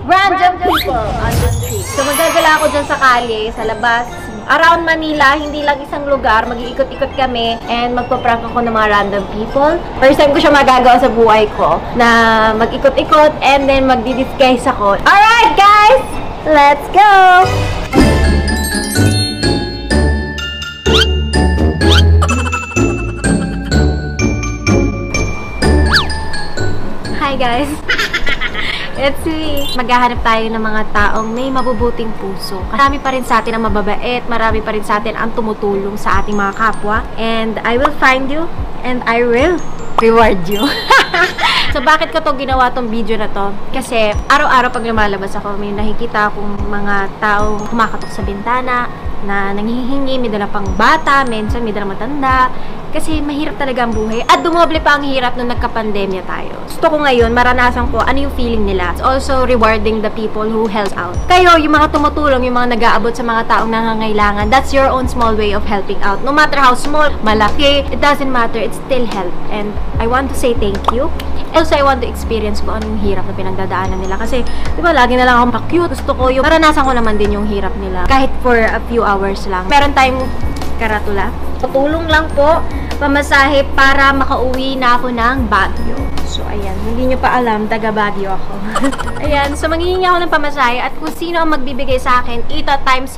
random people on the street. So magagala ako dyan sa kalye, sa labas. Around Manila, hindi lang isang lugar, mag-iikot-ikot kami and magpa-prank ako ng mga random people. First time ko siya magagawa sa buhay ko na mag-ikot-ikot and then magdi-disguise ako. Alright guys! Let's go! Hi guys! It's me! Maghahanap tayo ng mga taong may mabubuting puso. Marami pa rin sa atin ang mababait, marami pa rin sa atin ang tumutulong sa ating mga kapwa. And I will find you and I will reward you. So bakit ko to ginawa tong video na to? Kasi araw-araw pag lumalabas ako, may nakikita akong mga taong kumakatok sa bintana na nanghihingi, may dala pang bata, minsan may dala matanda. Kasi mahirap talaga ang buhay. At dumoble pa ang hirap nung nagka-pandemya tayo. Gusto ko ngayon, maranasan ko ano yung feeling nila. It's also rewarding the people who help out. Kayo, yung mga tumutulong, yung mga nag-aabot sa mga taong nangangailangan, that's your own small way of helping out. No matter how small, malaki, it doesn't matter. It's still help. And I want to say thank you. Also, I want to experience ko anong hirap na pinagdadaanan nila. Kasi, di ba, lagi na lang akong pa-cute. Gusto ko yung maranasan ko naman din yung hirap nila. Kahit for a few hours lang. Meron tayong karatula. Tulong lang po, pamasahe para makauwi na ako ng Baguio. So, ayan. Hindi nyo pa alam, taga Baguio ako. Ayan. So, manghihingi ako ng pamasahe at kung sino ang magbibigay sa akin, ito times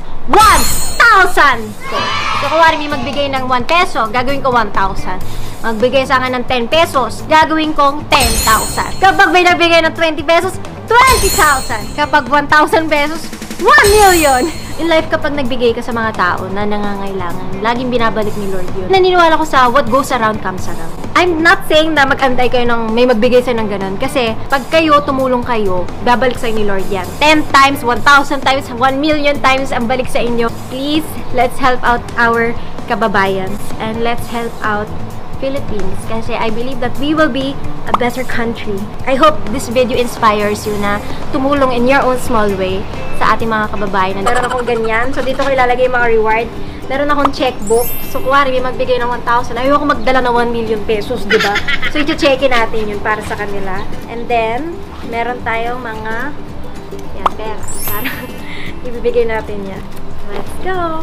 1,000! So, kuwari may magbigay ng 1 peso, gagawin ko 1,000. Magbigay sa akin ng 10 pesos, gagawin kong 10,000. Kapag may nagbigay ng 20 pesos, 20,000. Kapag 1,000 pesos, 1 million! In life, kapag nagbigay ka sa mga tao na nangangailangan, laging binabalik ni Lord yun. Naniniwala ko sa what goes around comes around. I'm not saying na mag-antay kayo ng may magbigay sa'yo ng ganun. Kasi, pag kayo, tumulong kayo, babalik sa'yo ni Lord yan. 10 times, 1,000 times, 1 million times ang balik sa inyo. Please, let's help out our kababayans. And let's help out Philippines kasi I believe that we will be a better country. I hope this video inspires you na tumulong in your own small way sa ating mga kababayan. Meron akong ganyan. So, dito ko ilalagay yung mga reward. Meron akong checkbook. So, kuwari may magbigay ng 1,000. Ayoko magdala ng 1 million pesos, di ba? So, i-checkin natin yun para sa kanila. And then, meron tayong mga yan, pera. Para ibibigay natin yan. Let's go!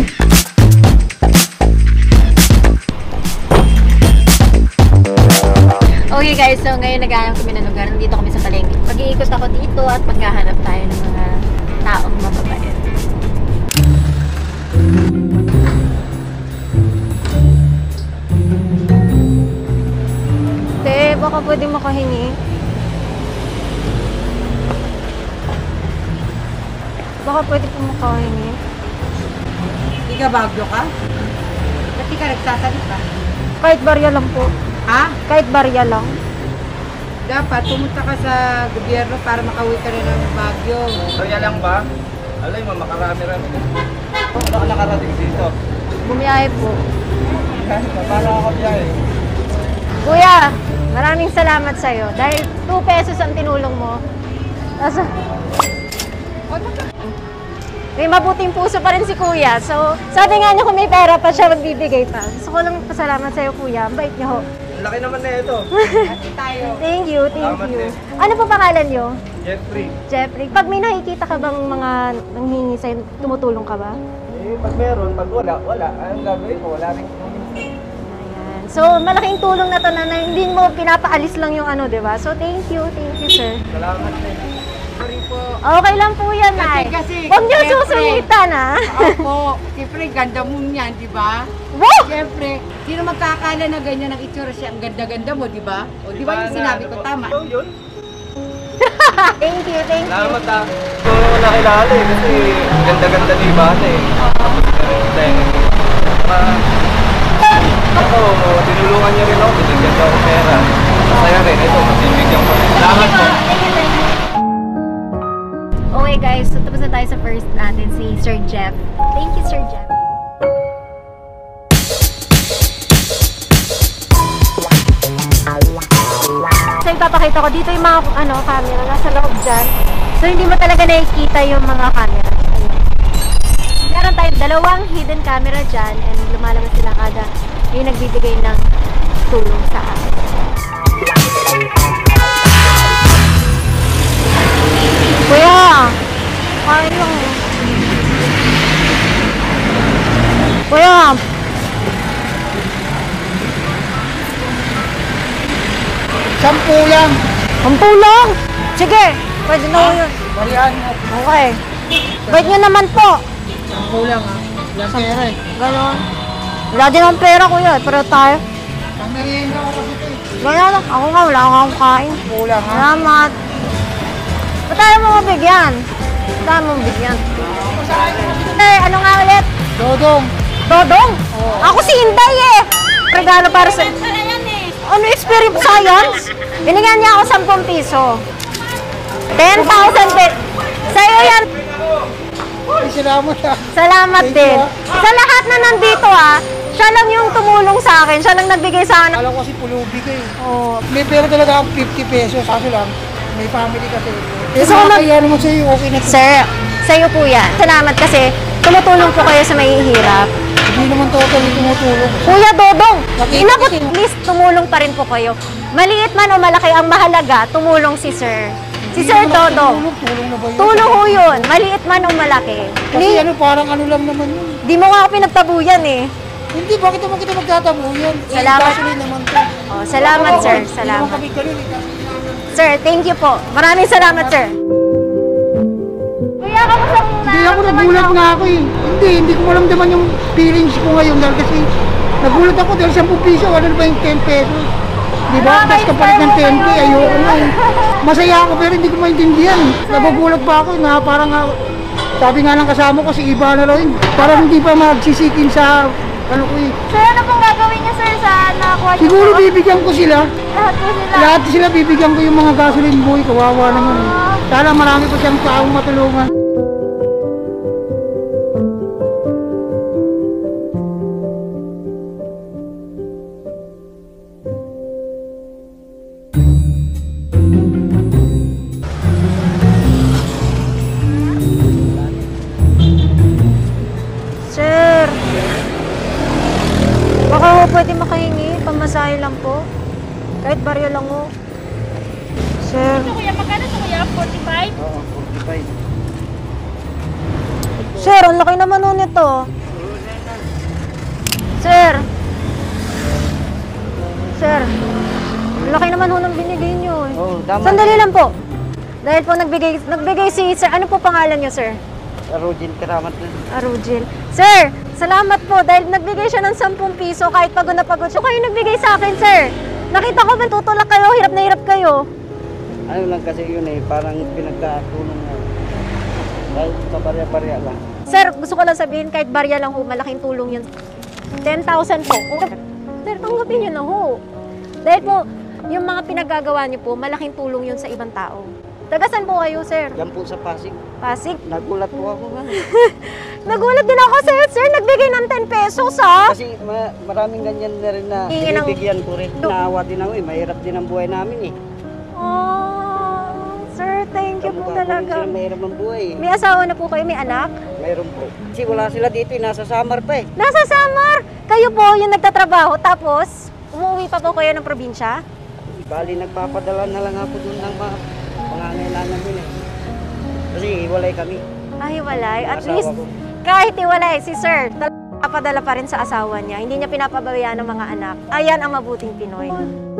Okay guys, so ngayon naghahanap kami ng lugar. Nandito kami sa palengke. Mag-iikot ako dito at maghahanap tayo ng mga taong mababait. Te, baka pwede makahingi. Baka pwede po makahingi. Hindi ka Baguio ka? Ba't di ka nagsasalita? Kahit barya lang po. Ha? Kahit barya lang. Dapat pumunta ka sa gobyerno para makauwi ka rin ng Baguio. Barya lang ba? Alay mo, makarami-rami. Ano ka nakarating dito? Bumiyahe po. Para ako biyahe. Kuya, maraming salamat sa'yo. Dahil 2 pesos ang tinulong mo. May mabuting puso pa rin si Kuya. So, sabi nga niya kung may pera pa siya, magbibigay pa. Gusto ko lang pasalamat sa'yo, Kuya. Ang bait niyo ho. Laki naman na ito. Tayo. Thank you, thank Salamat you. din. Ano po pangalan niyo? Jeffrey. Jeffrey. Pag may nakikita ka bang mga nanghingi sa'yo, tumutulong ka ba? Eh, pag meron, pag wala, wala. Anong gagawin ko? Wala rin. Ayan. So, malaking tulong na to na hindi mo pinapaalis lang yung ano, di ba? So, thank you, sir. Salamat din. Sorry po. Okay lang po yan, Nay. Kasi, Huwag niyo syempre, susungitan, ha? Opo. Siyempre, ganda mo niyan, di ba? Woo! Siyempre, sino magkakala na ganyan ang itsura siya? Ang ganda-ganda mo, di ba? O, di ba yung sinabi ko, tama? Ito yun. Thank you, thank you. Salamat ha. Ito nakilala eh. Kasi ganda-ganda ni Ivana eh. Tapos ako, tinulungan niya rin ako. Binigyan ko ako pera. Masaya rin. Ito, masibigyan ko rin. Salamat po. Okay guys, so tapos na tayo sa first natin, si Sir Jeff. Thank you, Sir Jeff. So ipapakita ko dito yung mga camera nasa loob dyan. So hindi mo talaga nakikita yung mga camera. Ayun. Meron tayong 2 hidden camera dyan and lumalabas sila kada yung nagbibigay ng tulong sa akin. 10 lang. Ang tulong! Sige, pwede na ho yun. Barihan mo. Okay. Bait nyo naman po. 10 lang ha. Walang pera eh. Ganon. Wala din ang pera kuya, pero tayo. Pang merienda ko kasi ito eh. Wala lang. Ako nga, wala akong kain. 10 lang ha. Salamat. Ba't tayo mo mabigyan? Ba't tayo mo mabigyan? Ano nga ulit? Dodong. Dodong? Ako si Inday eh. Regalo para sa... Ano, experience science? Binigyan niya ako 10 piso. 10,000 pesos. Sa'yo yan. Ay, salamat ha. Salamat Thank din. you, Sa lahat na nandito siya lang yung tumulong sa akin. Siya lang nagbigay sa akin. Alam ko kasi pulubi ka eh. Oh. May pera talaga ako 50 pesos. Kaso lang, may family kasi. Gusto ko Kaya naman sa'yo, okay na to. Sir, sa'yo po yan. Salamat kasi tumutulong po kayo sa mahihirap. Hindi naman totally tumutulong. Kuya Dodong, Nakikita inabot, ko. at least tumulong pa rin po kayo. Maliit man o malaki, ang mahalaga, tumulong si Sir. Si Sir Dodong. Tulong na ba yun? Tulong ho yun, maliit man o malaki. Kasi ano, parang ano lang naman yun. Di mo nga ako pinagtabuyan eh. Hindi, bakit naman kita magtatabo yan? Salamat. Gasoline naman to. Oh, salamat sir, Hindi naman salamat. kami ganun eh. Gasoline naman. Sir, thank you po. Maraming salamat sir. Kuya, kamusta muna? Hindi ako nagulat nga ako eh. Hindi ko malamdaman yung feelings ko ngayon dahil kasi nagulat ako dahil 10 piso, ano na ba yung 10 pesos? Di ba? Tapos kapalit ng 10K, ayoko na eh. Masaya ako pero hindi ko maintindihan. Nagugulat pa ako na parang sabi nga lang kasama ko si Iba na rin. Parang hindi pa magsisikin sa ano ko eh. Sir, ano pong gagawin niya sir sa nakakuha niyo Siguro po? bibigyan ko sila. Lahat po sila. Lahat sila bibigyan ko yung mga gasoline boy. Kawawa naman eh. Sana marami pa siyang taong matulungan. Sir, baka ho pwede makahingi, pamasahe lang po. Kahit baryo lang ho. Sir, Kuya, magkano ito kuya? 45? Oo, 45. sir, ang laki naman ho nito. Sir, sir, ang laki naman ho ng binigay niyo eh. Oo, tama. Sandali lang po. Dahil po nagbigay si sir, ano po pangalan niyo sir? Arugin Karamat na. Arugil. Sir, salamat po dahil nagbigay siya ng 10 piso kahit pagod na pagod siya. Kayo nagbigay sa akin, sir. Nakita ko man tutulak kayo, hirap na hirap kayo. Ano lang kasi yun eh, parang pinagkatulong na. Kahit kabarya-barya lang. Sir, gusto ko lang sabihin kahit barya lang ho, malaking tulong yun. 10,000 po. Sir, tanggapin niyo na ho. Dahil po, yung mga pinagagawa niyo po, malaking tulong yun sa ibang tao. Tagasan po kayo, sir? Yan po sa Pasig. Pasig. Nagulat po ako nga. Nagulat din ako, sir. Sir, nagbigay ng 10 pesos, ha? Kasi maraming ganyan na rin na Hingi ng- binibigyan ko rin. Naawa din ako eh, mahirap din ang buhay namin eh. Oh, sir, thank you po Kamukha ko rin talaga. sila mahirap ang buhay eh. May asawa na po kayo, may anak? Mayroon po. Kasi wala sila dito eh, nasa Samar pa eh. Nasa Samar! Kayo po yung nagtatrabaho, tapos umuwi pa po kayo ng probinsya? Bali, nagpapadala na lang ako dun ng mga pangangailangan din eh. Kasi hiwalay kami. Ay, walay. At Asawa least, ko. kahit iwalay, si sir, napadala pa rin sa asawa niya. Hindi niya pinapabayaan ng mga anak. Ayan ang mabuting Pinoy.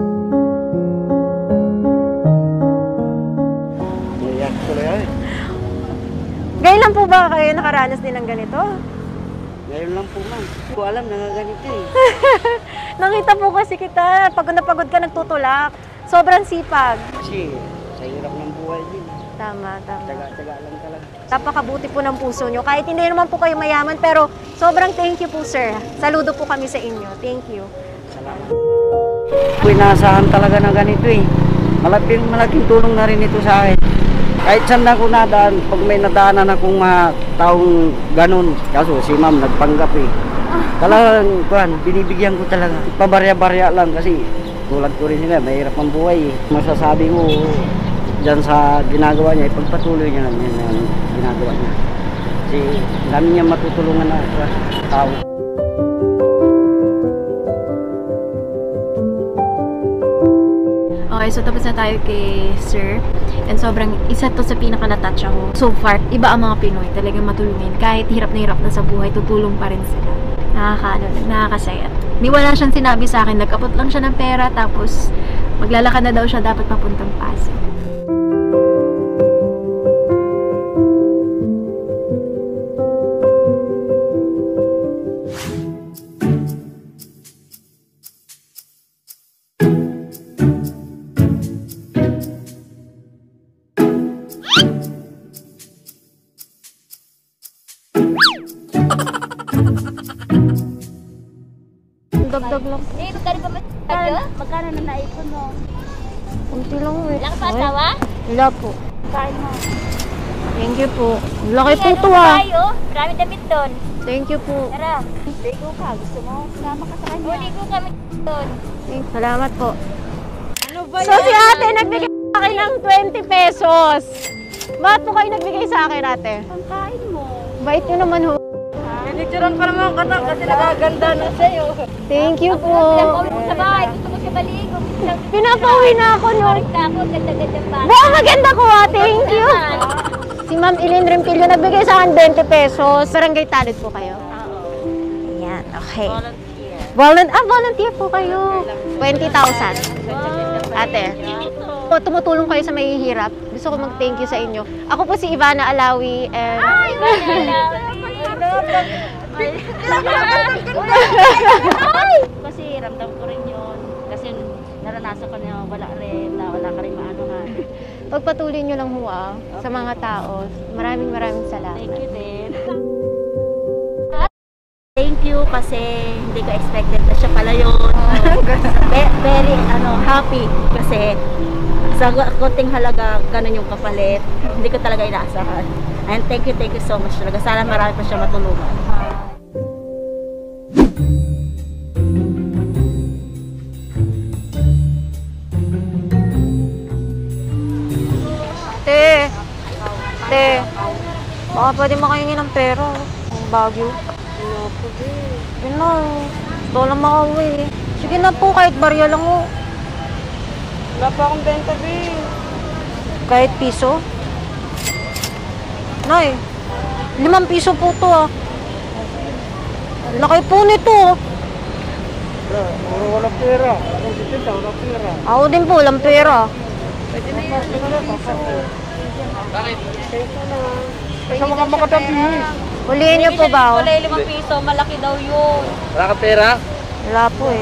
Iyak tuloy ay. Ngayon lang po ba kayo nakaranas din ng ganito? Ngayon lang po ma'am. Hindi ko alam, nangaganito eh. Nakita po kasi kita, pagod na pagod ka nagtutulak. Sobrang sipag. Kasi sa hirap ng buhay din. Tama, tama. Taga-taga lang talaga. Napakabuti po ng puso nyo. Kahit hindi naman po kayo mayaman, pero sobrang thank you po, sir. Saludo po kami sa inyo. Thank you. Salamat. Inaasahan talaga ng ganito eh. Malaking tulong na rin ito sa akin. Kahit saan na ako nadaan, pag may nadaanan akong mga taong ganun, kaso si ma'am nagpanggap eh. Talagang, binibigyan ko talaga. Pabarya-barya lang kasi tulad ko rin sila, mahirap ang buhay eh. Masasabi ko dyan sa ginagawa niya, ipagpatuloy niya lang yan ang ginagawa niya. Kasi dami niya matutulungan na sa tao. Okay, so tapos na tayo kay Sir. And sobrang isa to sa pinaka-natouch ako. So far, iba ang mga Pinoy. Talagang matulungin. Kahit hirap na sa buhay, tutulong pa rin sila. Nakakasaya. Di wala siyang sinabi sa akin. Nag-abot lang siya ng pera, tapos maglalakad na daw siya dapat papuntang Pasig. Dagdag lang. Eh, magkano ba tayo? Magkano na naipon mo? Kunti lang eh. Wala ka pa asawa? Wala po. Kain mo. Thank you po. Laki po Ano to ah. tayo? Marami damit doon. Thank you po. Tara. Ligo ka. Gusto mo? Sama ka sa kanya. O, ligo kami doon. Salamat po. Ano ba So si ate nagbigay sa akin ng 20 pesos. Bakit po kayo nagbigay sa akin, ate? Pangkain mo. Bait nyo naman ho. Pinicturean pa naman ka na kasi nagaganda na sa'yo. Thank you po. Pinapauwi mo sa bahay. Gusto mo siya baligo. Pinapauwi na ako no. Balik ako. Ganda-ganda pa. Wow, maganda ko ah. Thank you. Si Ma'am Eileen Rempilio nagbigay sa akin 20 pesos. Barangay Talent po kayo? Ayan, okay. Volunteer po kayo. 20,000. Ate. Tumutulong kayo sa mahihirap. Gusto ko mag-thank you sa inyo. Ako po si Ivana Alawi and... Kasi ramdam ko rin yun. Kasi naranasan ko na wala ka rin maanuhan. Pagpatuloy nyo lang ho sa mga tao. Maraming salamat. Thank you din. Thank you kasi hindi ko expected na siya pala yun. Very happy kasi sa konting halaga ganun yung kapalit. Hindi ko talaga inaasahan. And thank you so much talaga. Sana marami pa siya matulungan. Te, baka pwede makahingi ng pera. Ang Baguio. Yun na, gusto lang makauwi. Sige na po, kahit barya lang ho. Wala pa akong benta, babe. Kahit piso? Nay, 5 piso po to ah. Laki po nito ah. Wala pera. Wala pera. Ako din po, walang pera. Bakit? Sa mga makatabi. Huliin niyo po ba? Wala 5 piso, malaki daw yun. Wala kang pera? Wala po eh.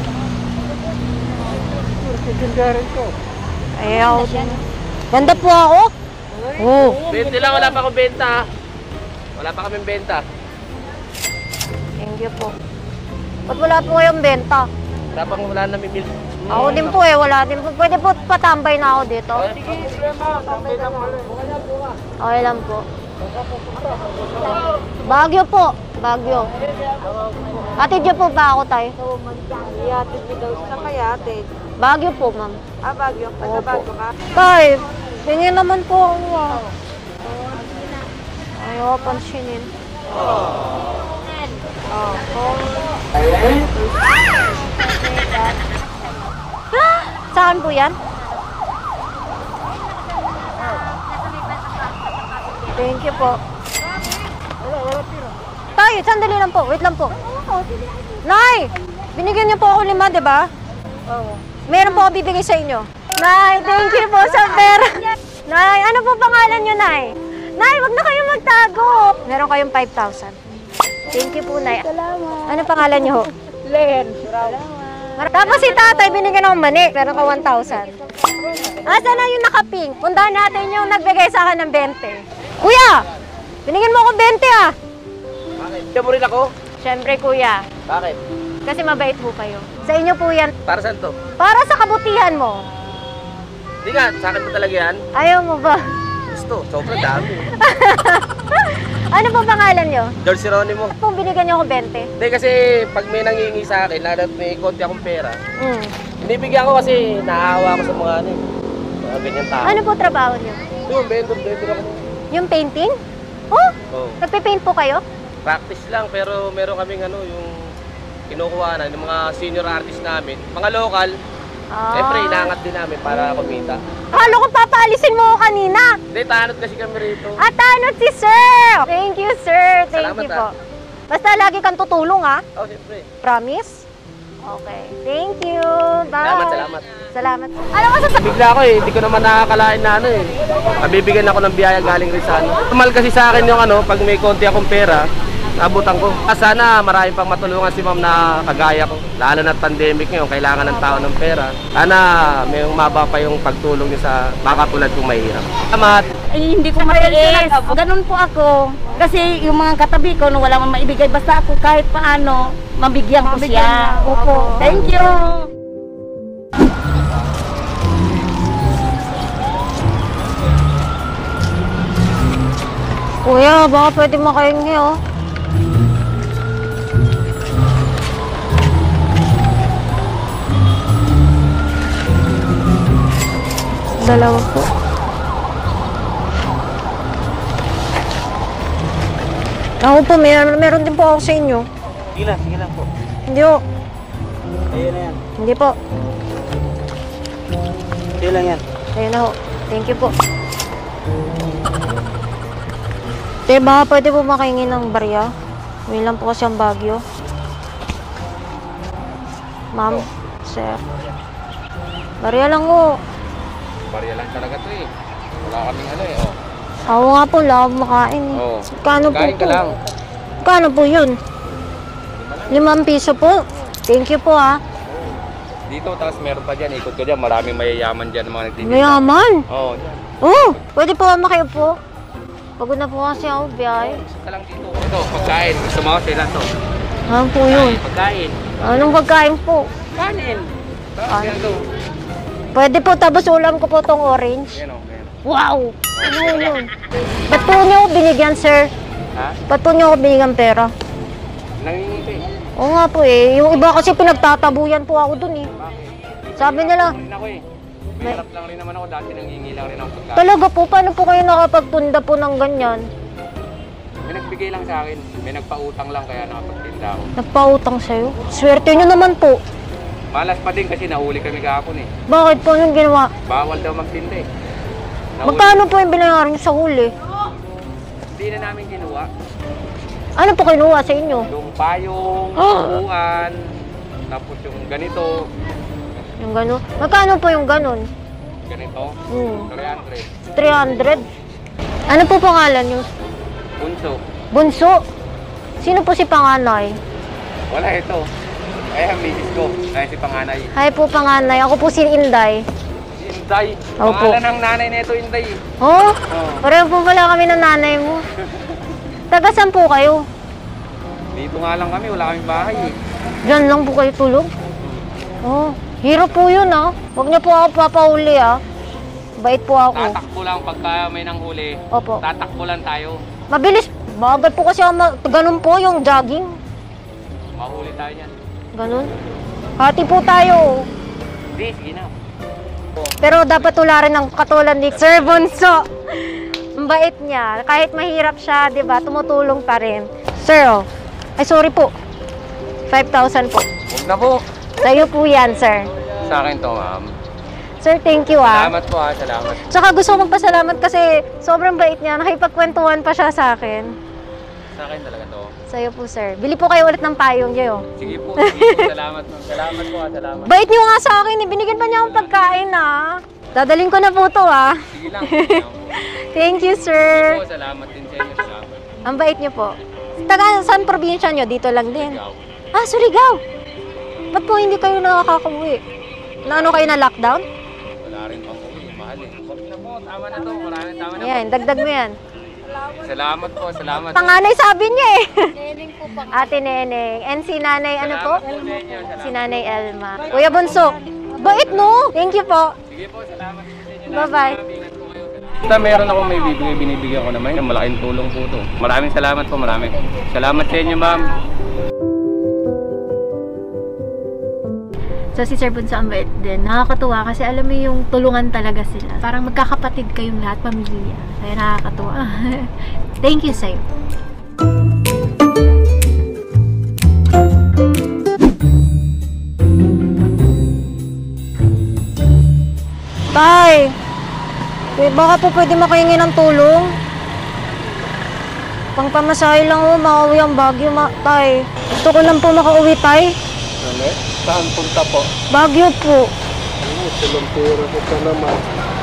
Sisindarin ko. Ayaw. Ganda po ako? Oo. 20 lang, wala pa akong benta. Wala pa kaming benta. Thank you po. Ba't wala po kayong benta? Wala na mimil. Ako din po eh, wala din po. Pwede po patambay na ako dito. Okay lang po. Baguio po. Baguio. Atid niyo po ba ako tayo? Iatid mo daw sa kaya, ate. Baguio po, ma'am. Baguio. Baguio ka. Tay, tingin naman po ako ah. Ayaw pansinin. Saan po yan? Thank you po. Tay, sandali lang po. Wait lang po. Nay! Binigyan niyo po ako 5, di ba? Oo. Meron po ako bibigay sa inyo. Nay, thank you po sa pera. Nay, ano po pangalan niyo, Nay? Nay, wag na kayo magtago. Meron kayong 5,000. Thank you po, Nay. Salamat. Ano pangalan niyo ho? Len. Tapos si tatay, binigyan ng mani. Meron ka 1,000. Asan na yung nakaping? Puntahan natin yung nagbigay sa akin ng 20. Kuya! Binigyan mo ako 20 ah! Bakit? Kaya mo rin ako? Siyempre, kuya. Bakit? Kasi mabait po kayo. Sa inyo po yan. Para saan to? Para sa kabutihan mo. Hindi nga, sa akin mo talaga yan. Ayaw mo ba? Gusto, sobrang dami. Ano po pangalan nyo? George Geronimo. Kung binigyan nyo ako 20? Hindi kasi pag may nangingi sa akin, lalo at may konti akong pera, binibigyan ko kasi naawa ko sa mga mga ganyan tao. Ano po trabaho nyo? Yung vendor ako. Yung painting? Oh, Oh, nagpe-paint po kayo? practice lang pero meron kaming yung kinukuha na ng mga senior artist namin. Mga local, siyempre inaangat din namin para kumita. Halo ko papaalisin mo ako kanina. Hindi, tanot kasi kami rito. At tanot si sir! Thank you, sir. Thank Salamat, you po. Basta lagi kang tutulong, ha? Oh, siyempre. Promise? Okay. Thank you. Bye. Salamat. Salamat. Ano masasabi? Bigla ako eh, hindi ko naman nakakalain na ano eh. Nabibigyan ako ng biyaya galing rin sa ano. Tumal kasi sa akin yung ano, pag may konti akong pera, nabutan ko. Sana marami pang matulungan si ma'am na kagaya ko. Lalo na pandemic ngayon, kailangan ng tao ng pera. Sana may maba pa yung pagtulong niya sa mga katulad kong mahirap. Salamat! Ay, hindi ko matiis. Ganun po ako. Kasi yung mga katabi ko, nung wala mang maibigay, basta ako kahit paano, mabigyan ko siya. Opo. Thank you. Kuya, baka pwede makahingi oh. Dalawa po. Ako po, meron din po ako sa inyo. Sige lang po. Hindi po. Ayun na yan. Hindi po. Sige lang yan. Ayun na ho. Thank you po. Te, baka pwede po makahingi ng barya? May lang po kasi ang Baguio. Ma'am, sir. Barya lang ho. Barya lang talaga to eh. Wala kaming ano eh. Oh. Ako nga po, wala akong makain eh. Oo. Kano po Kain ka po? lang. Kano po yun? 5 piso po. Thank you po ah. Dito, tapos meron pa dyan. Ikot ko dyan. Maraming mayayaman dyan mga nagtitinda. Mayaman. Oo. Oh, pwede po makiupo. Pagod na po kasi ako, biyay. Isa lang dito. Ito, pagkain. Gusto mo, sila to. Ano po yun? Pagkain. Anong pagkain po? Kanin. Tapos yan to. Pwede po, tapos ulam ko po tong orange. Yan o. Yan. Wow! Ano yun? Ba't po niyo ako binigyan, sir? Ha? Ba't po niyo ako binigyan pera? Nangingiti. Oo nga po eh. Yung iba kasi pinagtatabuyan po ako dun eh. Sabi nila, Rin ako eh. Mahirap lang rin naman ako. Dati nangingi lang rin ako pagkain. talaga po, paano po kayo nakapagtunda po ng ganyan? May nagbigay lang sa akin. May nagpautang lang kaya nakapagtinda ako. Nagpautang sa'yo? Swerte nyo naman po. Malas pa din kasi nahuli kami kahapon eh. Bakit po yung ginawa? Bawal daw magtinda eh. Nahuli. Magkano po yung binayaran nyo sa huli? Hindi na namin kinuha. Ano po kinuha sa inyo? Yung payong, upuan, tapos yung ganito, Yung gano'n? Magkano po yung gano'n? ganito, 300. 300? Ano po pangalan nyo? Bunso. Bunso? Sino po si panganay? Wala ito. Ay, ang misis ko. Ay, si panganay. Hi po panganay. Ako po si Inday. Si Inday. Opo. Pangalan ng nanay nito, Inday. Oh? Oo. Pareho po pala kami ng nanay mo. Taga saan po kayo? Dito nga lang kami, wala kaming bahay eh. Diyan lang po kayo tulog? Oh, hirap po yun ah. Huwag niyo po ako papauli ah. Bait po ako. Tatakbo lang pagka may nanghuli. Opo. Tatakbo lang tayo. Mabilis. Bagal po kasi ako. Ganun po yung jogging. Mahuli tayo niyan. Ganun. Hati po tayo. Hindi, sige na. Pero dapat tularan ng katulad ni Sir Bonso. Ang bait niya. Kahit mahirap siya, di ba, tumutulong pa rin. Sir, oh. Ay, sorry po. 5,000 po. Huwag na po. Sa'yo po yan, sir. Sa akin to, ma'am. Sir, thank you ah. Salamat po salamat. Tsaka gusto ko magpasalamat kasi sobrang bait niya. Nakipagkwentuhan pa siya sa akin. Sa akin talaga to. Sa'yo po, sir. Bili po kayo ulit ng payong niyo. Sige po, sige po. Salamat po. Salamat po, salamat. Bait niyo nga sa akin. Binigyan pa niya akong pagkain ah. Dadaling ko na po to ah. Sige lang. Sige lang po. Thank you, Sige sir. po, salamat din sa inyo. Salamat. Ang bait niyo po. Taga saan probinsya niyo? Dito lang din. Ikaw. Ah, Surigao. Ba't po hindi kayo nakakauwi? Na ano kayo na lockdown? Wala rin pang uwi. Mahal eh. Huwag na po. Tama na to. Maraming tama na po. Ayan, dagdag mo yan. Salamat po. Salamat. Panganay sabi niya eh. Ate Neneng. And si Nanay ano po? Salamat po sa inyo. Salamat. Si Nanay Elma. Kuya Bunso. Bait no? Thank you po. Sige po, salamat po sa inyo. Bye-bye. Ingat po kayo. Basta meron akong may binibigyan ko naman. Malaking tulong po to. Maraming salamat po. Marami. Salamat sa inyo, ma'am. So si Sir Bunso ang bait din. Nakakatuwa kasi alam mo yung tulungan talaga sila. Parang magkakapatid kayong lahat, pamilya. Kaya nakakatuwa. Thank you sa'yo. Tay! Baka po pwede makahingi ng tulong? Pangpamasahe lang ho, makauwi ang Baguio, tay. Gusto ko lang po makauwi, tay. Ano? Saan punta po? Baguio po. Silong pera ko pa naman.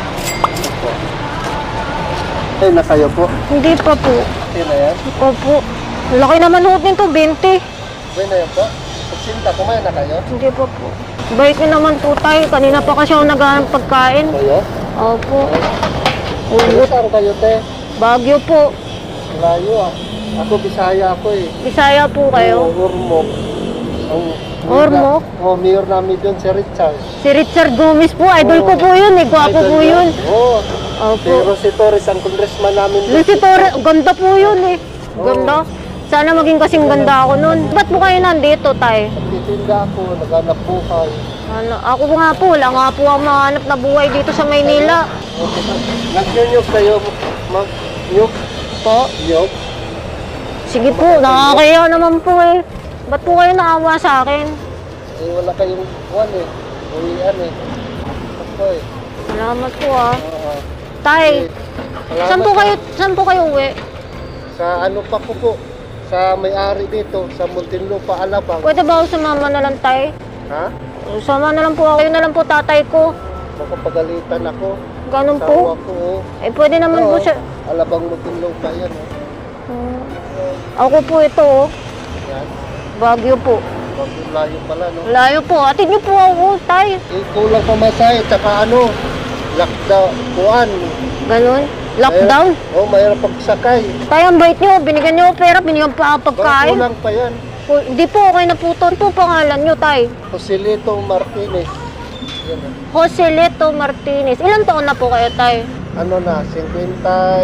Ay, na kayo po? Hindi pa po. Okay na yan? Opo. Laki naman ho nito, 20. Okay na yan po? Pagsinta, kumain na kayo? Hindi pa po. Bait niyo naman po tayo. Kanina pa kasi ako naghahanap pagkain. Kayo? Opo. Saan kayo, te? Baguio po. Layo ah. Ako, Bisaya ako eh. Bisaya po kayo. Ormoc. Ormoc? Oh, mayor namin doon, si Richard. Si Richard Gomez po. Idol ko po yun eh. Gwapo po yun. Oo. Opo. Si Rosy Torres, ang congressman namin doon. Lucy Torres. Ganda po yun eh. Ganda. Sana maging kasing ganda ako nun. Ba't po kayo nandito, tay? Nagtitinda ako, naghanap buhay. Ano, ako nga po. Wala nga po ang mahanap na buhay dito sa Maynila. Nag-nyug kayo, mag-nyug? Po? Nyug? Sige po. Nakakaya naman po eh. Ba't po kayo naawa sa akin? Eh, wala kayong one eh. Uwian eh. Ako eh. Salamat po ah. Oo. Tay, saan po kayo uwi? Sa ano pa po? Sa may-ari dito, sa Muntinlupa, Alabang. Pwede ba ako sumama na lang, tay? Ha? Sumama na lang po ako. Kayo na lang po tatay ko. Baka pagalitan ako. Ganun po? Sawa ko oh. Eh, pwede naman po siya. Alabang Muntinlupa yan oh. Ako po ito oh. Yan. Baguio po. Bagong layo pala no. Layo po. Atid niyo po ako, tay. Eh, kulang pamasahe, tsaka ano, lockdown, kuan. Ganun? Lockdown? Oh, mayroon pagsakay. Tay, ang bait niyo. Binigyan niyo ako pera. Binigyan pa ako pagkain. Kulang pa yan. Hindi po. Okay na po ito. Ano po pangalan niyo, tay? Joselito Martinez. Yan oh. Joselito Martinez. Ilang taon na po kayo, tay? Ano na, 58.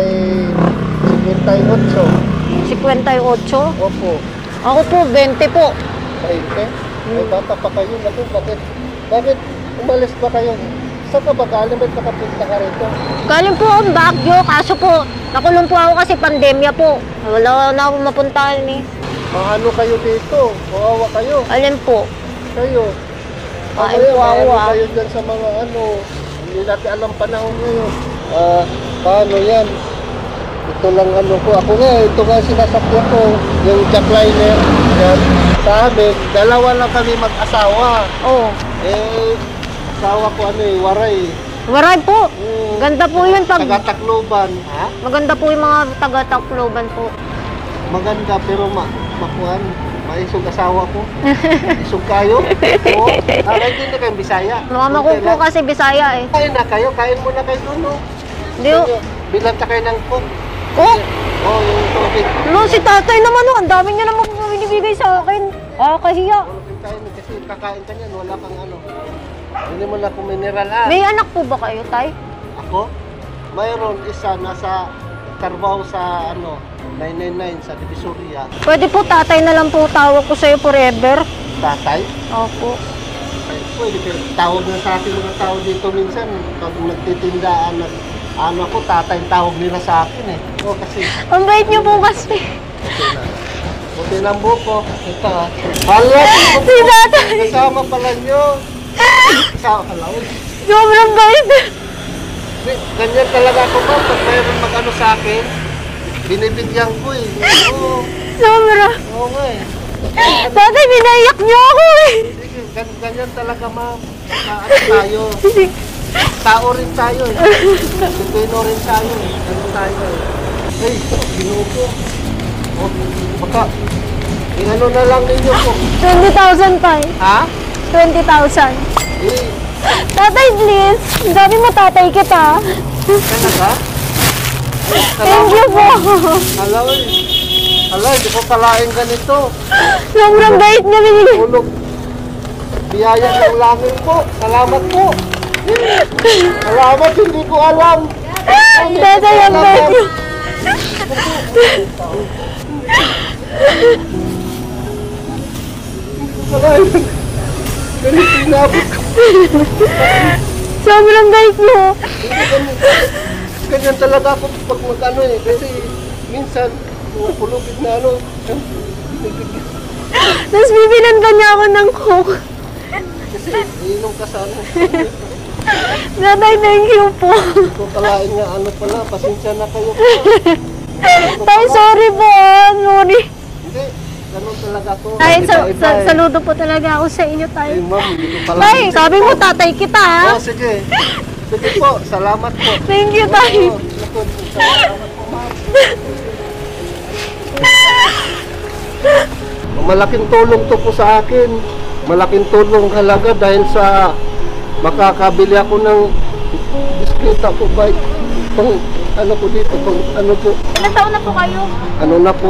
58. Opo. Ako po, 20 po. 20? Ay, bata pa kayo. Bakit umalis ba kayo? Saan ka ba galing? Ba't nakapunta ka rito? Galing po ang Baguio. Kaso po, nakulong po ako kasi pandemya po. Wala na akong mapuntahan eh. Ano kayo dito? Kawawa kayo. Alin po? Kayo. Ay, kawawa. Kayo dyan sa mga ano. Hindi natin alam panahon ngayon. Paano yan? Ito lang ano ko. Ako nga, ito nga sinasakyan ko. Yung jackliner. Yan. Sa amin, dalawa lang kami mag-asawa. Oo. Eh, asawa ko ano eh, waray. Waray po. Ganda po yun pag... Taga-Tacloban. Ha? Maganda po yung mga taga-Tacloban po. Maganda pero makuhan. Maisog asawa ko. Isog kayo. Oo. Hindi na kayong Bisaya. Mama ko po kasi Bisaya eh. Kain na kayo. Kain muna kayo doon. No? Hindi o. Bilanta kayo ng cook. Cook? Oo, yung tubig. No, si tatay naman o. Ang dami niya naman binibigay sa akin. Kahiya. Kain kasi kakain ka niyan. Wala kang ano. Hindi mo na kung mineral May anak po ba kayo, tay? Ako? Mayroon isa nasa trabaho sa ano 999 sa Divisoria. Pwede po tatay na lang po tawag ko sa'yo forever. Tatay? Opo. Pwede kayo. Tawag na sa akin mga tao dito minsan. Pag nagtitindaan, ano ko, tatay tawag nila sa akin eh. O kasi. Ang bait niyo po kasi. Buti ng buko. Ito ah. Hala! Si tatay. Kasama pala nyo. Kasama pala. Sobrang bait. Ganyan talaga ako ba? Pag mayroon mag-ano sa akin, binibigyan ko eh. Oo. Sobra. Oo nga eh. Tatay, binaiyak niyo ako eh. Sige, ganyan talaga ma'am. Ano tayo? Tao rin tayo eh. Pilipino rin tayo eh. Ano tayo eh. Ay, ginupo. Oh, baka, ano na lang ninyo po. 20,000 pa eh. Ha? 20,000. Eh, Tatay, please. Sabi mo tatay kita. kaya ka? Thank you po. Hala eh. Hala, hindi ko kalain ganito. Sobrang bait niya binigay. Tulog. Biyaya ng langit po. Salamat po. Salamat, hindi ko alam. Tatay, ang bait niyo. Ganito inabot ko. Sobrang bait niyo. Ganyan talaga ako pag mag-ano eh. Kasi minsan, pulupit na ano. Tapos bibilan ka niya ako ng coke. Kasi inom ka sa ano. Tatay, thank you po. Hindi ko kalain nga ano pala. Pasensya na kayo po. Tay, sorry po. Sorry. Hindi. Ganun talaga ako. Tay, saludo po talaga ako sa inyo, Tay. Eh, ma'am, hindi ko pala. Tay, sabi mo tatay kita, ha? Oh, sige. Sige po, salamat po. Thank you, Tay. Oh, naku, salamat po, ma'am. Malaking tulong to po sa akin. Malaking tulong halaga dahil sa makakabili ako ng biskita po ba? Pang ano po dito, pang ano po. Ilang taon na po kayo? Ano na po,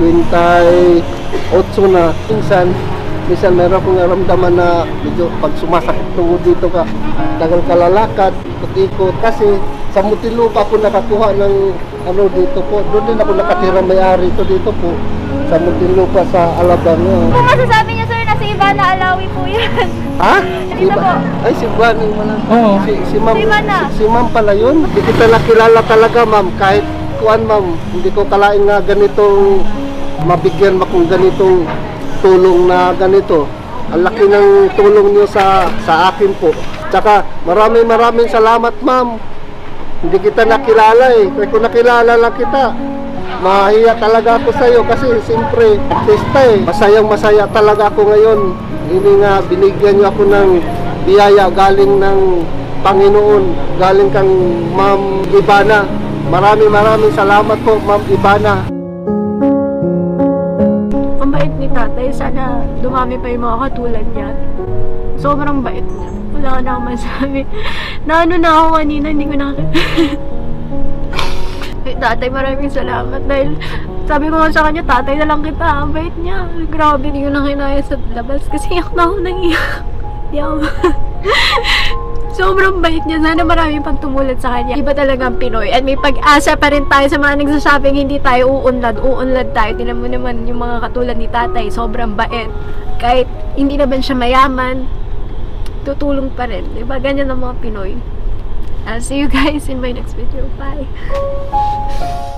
58 na. Minsan meron akong naramdaman na medyo pag sumasakit tungod dito ka, tagal kalalakad, ikot. Kasi sa Muntinlupa po nakakuha ng ano dito po. Doon din ako nakatira, may-ari ito dito po. Sa Muntinlupa sa Alabang. Kung masasabi niyo, sir, na si Ivana Alawi po yan. Ha? Dito po. Ay, si Juan. Oo. Si Ma'am. Si Ivana. Si Ma'am pala yun. Hindi kita nakilala talaga, Ma'am. Kahit kuan, Ma'am. Hindi ko kalain na ganitong mabigyan mo kung ganitong tulong na ganito. Ang laki ng tulong niyo sa akin po. Tsaka maraming salamat, Ma'am. Hindi kita nakilala eh. Kung nakilala lang kita, mahiya talaga ako sa iyo kasi siyempre artista eh. Masaya talaga ako ngayon. Hindi nga binigyan niyo ako ng biyaya galing ng Panginoon, galing kang Ma'am Ivana. Maraming salamat po, Ma'am Ivana. Ang bait ni tatay. Sana dumami pa yung mga katulad niya. Sobrang bait niya. Wala na akong masabi. Naano na ako kanina, hindi ko tatay, maraming salamat dahil sabi ko nga sa kanya, tatay na lang kita, ang bait niya. Grabe, hindi ko na kinaya sa labas kasi iyak na ako nang iyak. Sobrang bait niya. Sana marami pang tumulad sa kanya. Iba talaga ang Pinoy. At may pag-asa pa rin tayo sa mga nagsasabing hindi tayo uunlad tayo. Tinan mo naman yung mga katulad ni tatay. Sobrang bait. Kahit hindi naman siya mayaman, tutulong pa rin. Diba? Ganyan ang mga Pinoy. I'll see you guys in my next video. Bye!